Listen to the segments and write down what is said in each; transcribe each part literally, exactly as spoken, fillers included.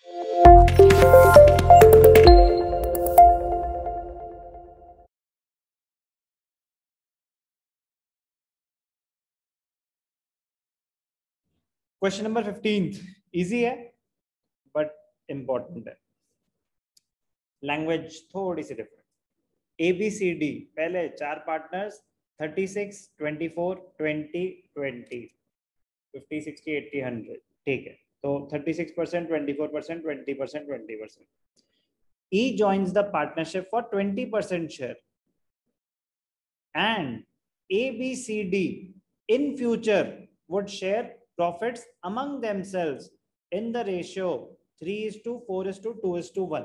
Question number fifteen easy है but important है, language थोड़ी सी different. A B C D, पहले चार partners, thirty six, twenty four, twenty, twenty, fifty, sixty, eighty, hundred, ठीक है। तो thirty six percent, twenty four percent, twenty percent, twenty percent. E joins the partnership for twenty percent share and A B C D in future would share profits among themselves in the ratio three is to four is to two is to one.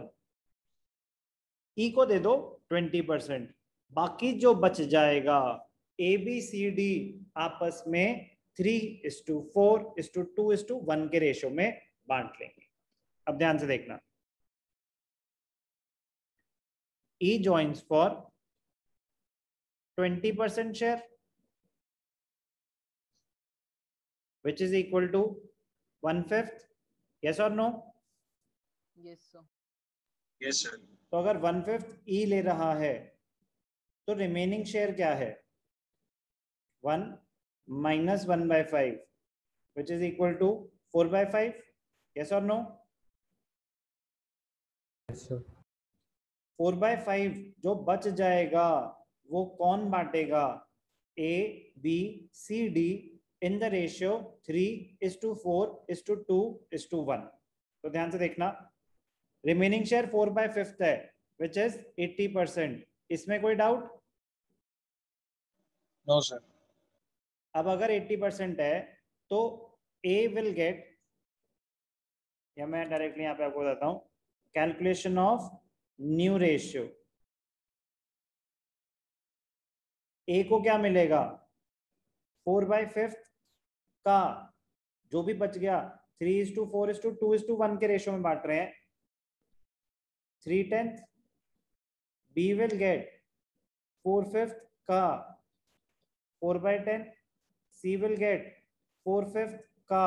E को दे दो twenty percent, बाकी जो बच जाएगा A B C D आपस में three is to four is to two is to one के रेशियो में बांट लेंगे। अब ध्यान से देखना, E joins for twenty percent share which is equal to one fifth, yes or no? Yes sir. Yes sir. तो अगर वन फिफ्थ E ले रहा है तो रिमेनिंग शेयर क्या है? One minus one by five which is equal to four by five, yes or no? Yes sir. Four by five जो बच जाएगा वो कौन बांटेगा? A B C D in the ratio three is to four is to two is to one. तो ध्यान से देखना, remaining share four by fifth है विच इज एट्टी परसेंट। इसमें कोई डाउट? No sir. अब अगर एट्टी परसेंट है तो A विल गेट, या मैं डायरेक्टली यहाँ पे आपको बताता हूँ, calculation of new ratio. A को क्या मिलेगा? फोर बाय फिफ्थ का जो भी बच गया three is to four is to two is to one के रेशियो में बांट रहे हैं, three tenth. B will get four fifth का four by ten, C will get four fifth का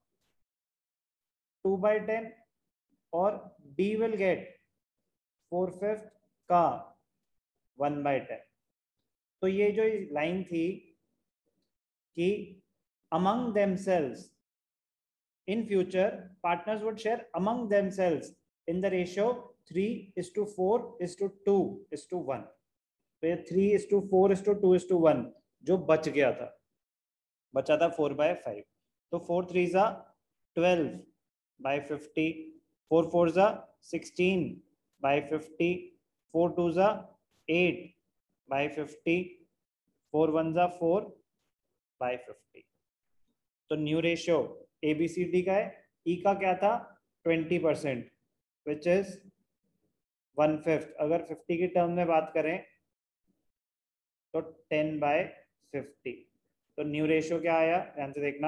टू बाय टेन और D will get four fifth का one by ten. तो ये जो लाइन थी कि among themselves in future partners would share among themselves in the ratio three is to four is to two is to one. तो ये three is to four is to two is to one जो बच गया था, बचा था four by five. तो four three जा twelve by fifty, four four जा sixteen by fifty, four two जा eight by fifty, four one जा फोर बाय फिफ्टी। तो new ratio A B C D का है, ई का क्या था? Twenty percent which is one fifth. अगर फिफ्टी की टर्म में बात करें तो टेन बाय फिफ्टी। तो न्यू रेशियो क्या आया? ध्यान से देखना,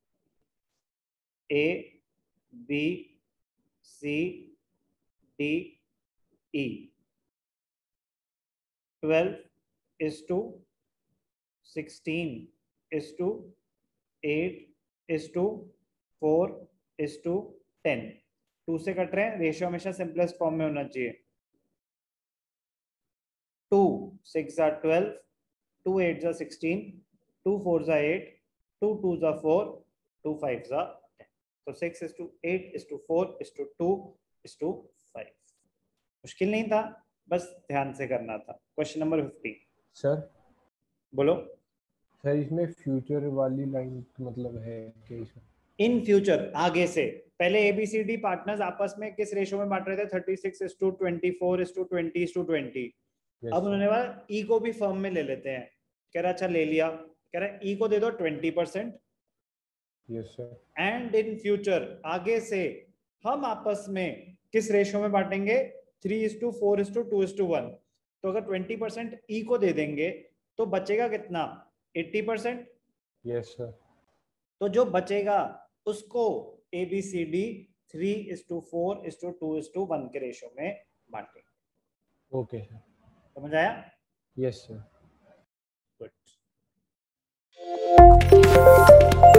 A B C D E, twelve is to sixteen is to eight is to four is to ten. Two से कट रहे हैं, रेशियो हमेशा सिंपलेस्ट फॉर्म में होना चाहिए। टू सिक्स जा ट्वेल्व, टू एट जा सिक्सटीन, टू फोर जा एट, टू टू जा फोर, टू फाइव जा टेन। तो six is to eight is to four is to two is to five. मुश्किल नहीं था, बस ध्यान से करना था। Question number fifty. सर बोलो सर, इसमें फ्यूचर वाली लाइन मतलब है क्या? इन फ्यूचर आगे से, पहले एबीसीडी पार्टनर्स आपस में किस रेशियो में बांट रहे थे? Thirty six is to twenty four is to twenty is to twenty. अब उन्होंने बोला ई को भी फर्म में ले लेते हैं। कह रहा अच्छा ले लिया, कह रहा ई को दे दो twenty percent. Yes sir. And in future आगे से हम आपस में किस रेशियो में बांटेंगे? Three is to four is to two is to one. तो अगर ट्वेंटी परसेंट ई को दे देंगे तो बचेगा कितना? Eighty percent. Yes sir. तो जो बचेगा उसको A B C D three is to four is to two is to one के रेशियो में बांटेंगे। ओके सर, समझ आया? Yes sir. गुड।